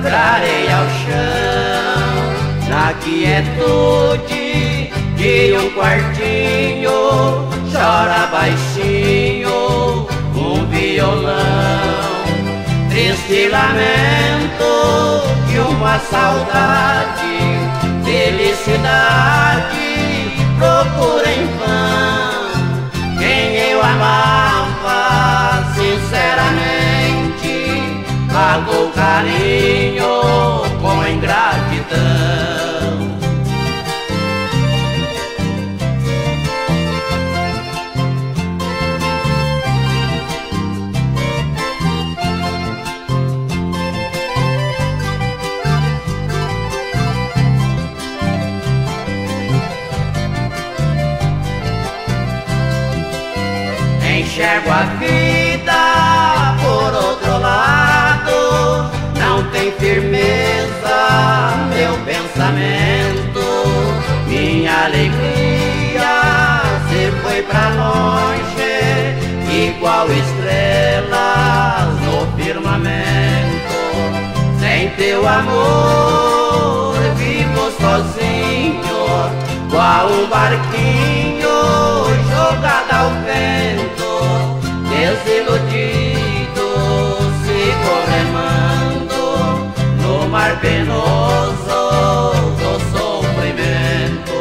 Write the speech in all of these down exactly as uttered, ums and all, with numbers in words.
pra areia ao chão. Na quietude de um quartinho, chora baixinho um violão. Triste lamento de uma saudade, felicidade procura em vão. Quem eu amava sinceramente pagou carinho com ingratidão. Enxergo a vida por outro lado, não tem firmeza meu pensamento. Minha alegria se foi pra longe, igual estrelas no firmamento. Sem teu amor vivo sozinho, qual um barquinho jogado ao vento. Desiludido, sigo remando no mar penoso do sofrimento.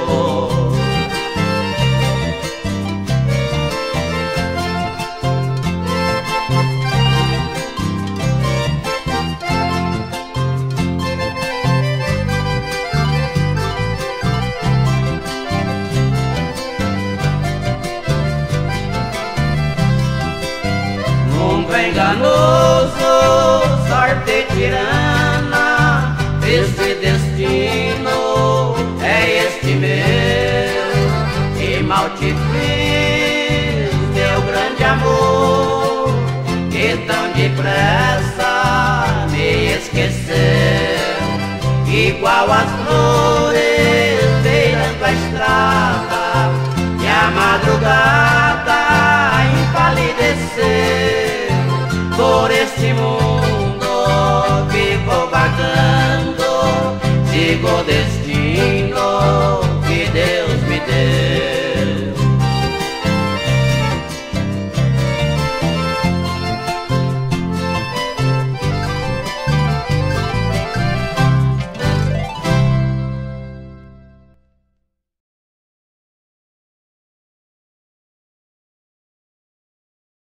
Enganoso, sorte tirana, esse destino é este meu. E mal te fiz, meu grande amor, que tão depressa me esqueceu. Igual as flores beirando a estrada, e a madrugada empalideceu. Por este mundo vivo vagando, sigo desejando